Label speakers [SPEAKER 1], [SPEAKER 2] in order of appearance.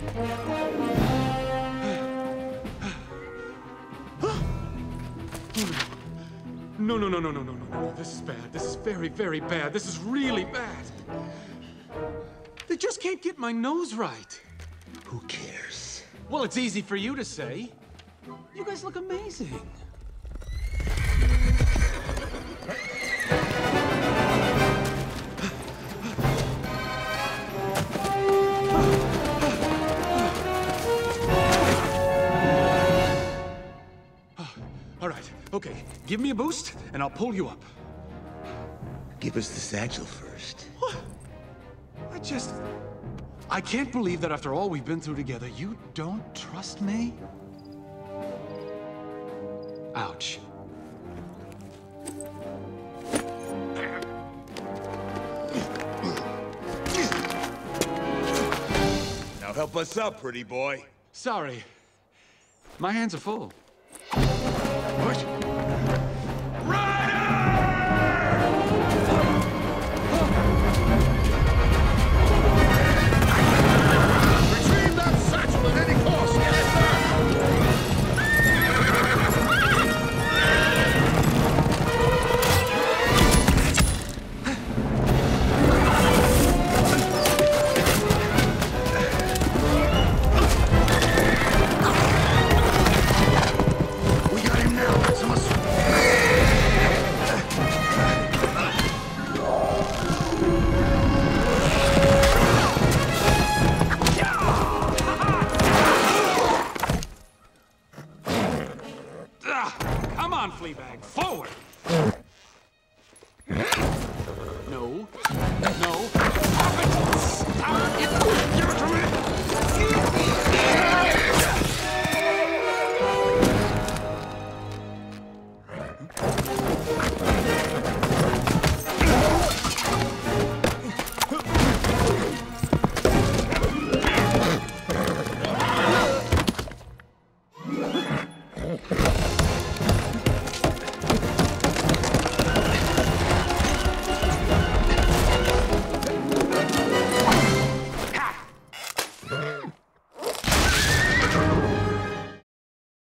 [SPEAKER 1] No, no, no, no, no, no, no, no. This is bad. This is very, very bad. This is really bad. They just can't get my nose right.
[SPEAKER 2] Who cares?
[SPEAKER 1] Well, it's easy for you to say. You guys look amazing. All right, okay. Give me a boost, and I'll pull you up.
[SPEAKER 2] Give us the satchel first.
[SPEAKER 1] What? I can't believe that after all we've been through together, you don't trust me? Ouch.
[SPEAKER 2] Now help us up, pretty boy.
[SPEAKER 1] Sorry. My hands are full. What?
[SPEAKER 2] Retrieve that satchel at any cost! Yes, sir! We got him now, Maximus!
[SPEAKER 1] Come on, Fleabag, forward! No. No. Stop it! Stop it! Give it to me!